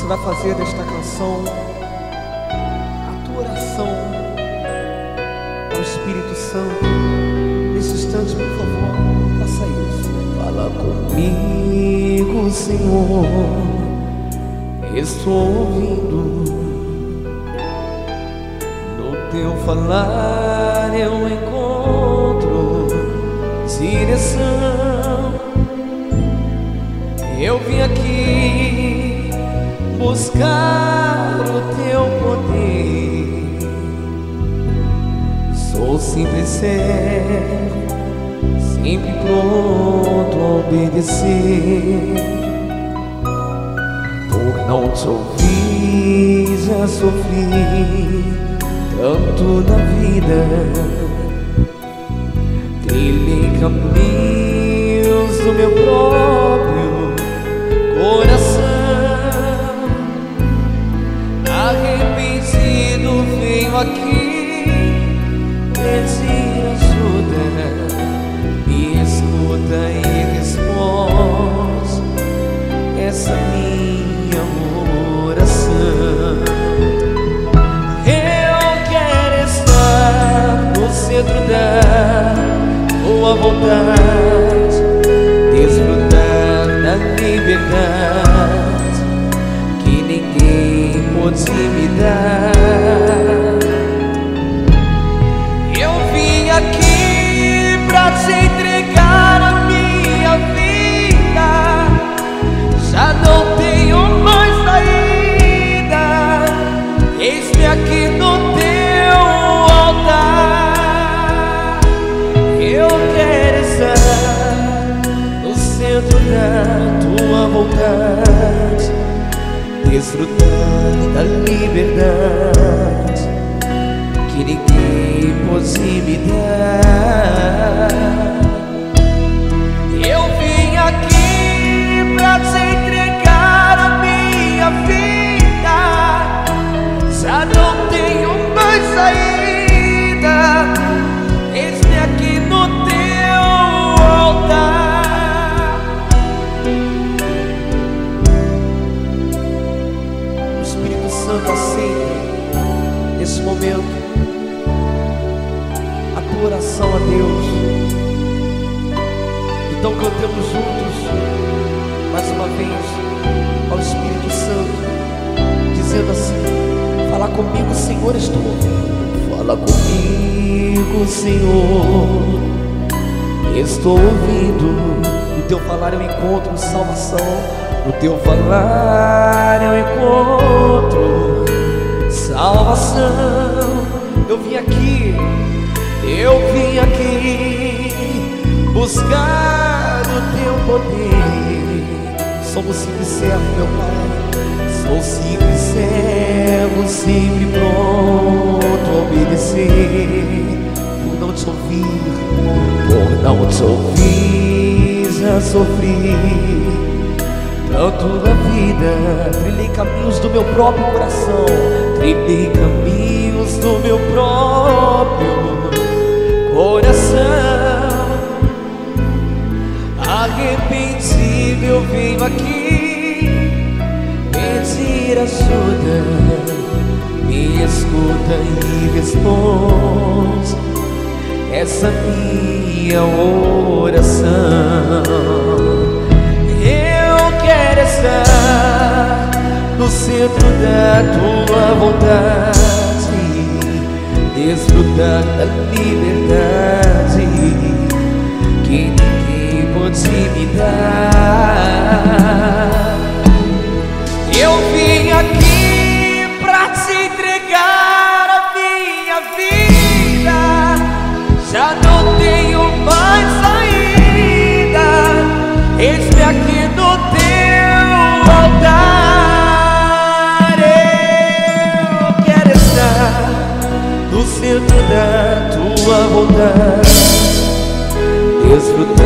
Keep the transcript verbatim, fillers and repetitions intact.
Você vai fazer desta canção a tua oração ao Espírito Santo. Nesse instante, por favor, faça isso. Fala comigo, Senhor, estou ouvindo. No teu falar eu encontro direção. Eu vim aqui buscar o teu poder. Sou simples servo, sempre pronto a obedecer. Por não te ouvir já sofri tanto na vida. Trilhei caminhos do meu próprio coração. Arrependido venho aqui pedir ajuda. Me escuta e responde essa minha oração. Eu quero estar no centro da tua vontade, desfrutar da liberdade que ninguém pode me dar. Eu vim aqui pra te entregar a minha vida. Já não tenho mais saída. Eis-me aqui no teu altar. Eu quero estar no centro da tua vontade, desfrutar da liberdade que ninguém pode me dar. Eu vim aqui pra te entregar a minha vida. Já não tenho mais saída. Eis-me aqui no teu altar. O Espírito Santo aceita nesse momento a tua oração a Deus. Então cantemos juntos mais uma vez ao Espírito Santo, dizendo assim: fala comigo, Senhor, estou ouvindo. Fala comigo, Senhor, estou ouvindo. No teu falar eu encontro salvação. No teu falar eu encontro salvação. Eu vim aqui, eu vim aqui buscar o teu poder. Somos simples servos, meu Pai. Sou simples servo, sempre pronto a obedecer. Por não te ouvir, por não te ouvir já sofri tanto na vida. Trilhei caminhos do meu próprio coração. Trilhei caminhos do meu próprio coração. Arrependido eu venho aqui pedir ajuda. Me escuta e responde essa minha oração. Eu quero estar no centro da tua vontade, desfrutar da liberdade que ninguém pode me dar. Eu vim aqui pra te entregar a minha vida. Já não tenho mais saída. Eis-me aqui no teu altar. Eu quero estar no centro da tua vontade, desfrutar